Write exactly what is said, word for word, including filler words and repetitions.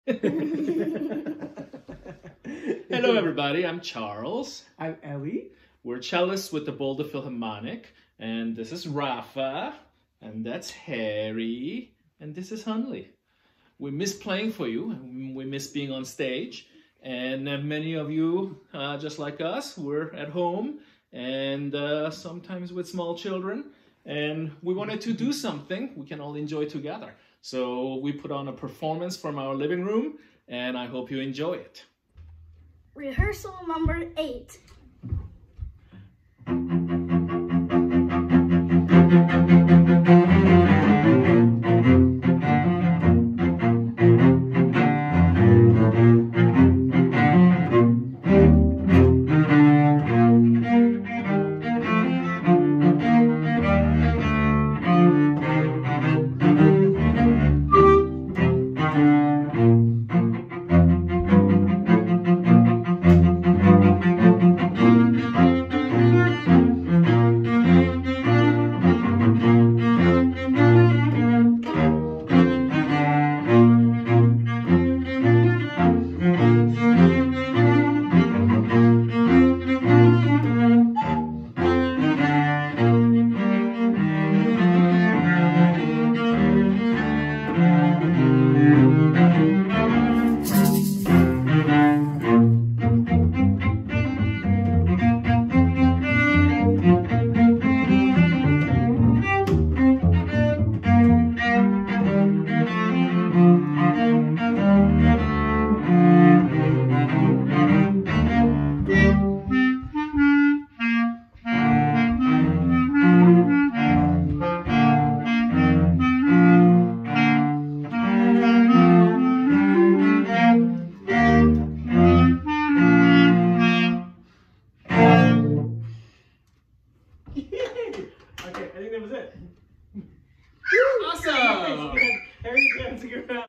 Hello everybody, I'm Charles. I'm Elle. We're cellists with the Boulder Philharmonic, and this is Rafa, and that's Harry, and this is Hunley. We miss playing for you, and we miss being on stage, and uh, many of you, uh, just like us, we're at home, and uh, sometimes with small children, and we wanted to do something we can all enjoy together. So we put on a performance from our living room, and I hope you enjoy it. Rehearsal number eight. Okay, I think that was it. Awesome! Harry's dancing around.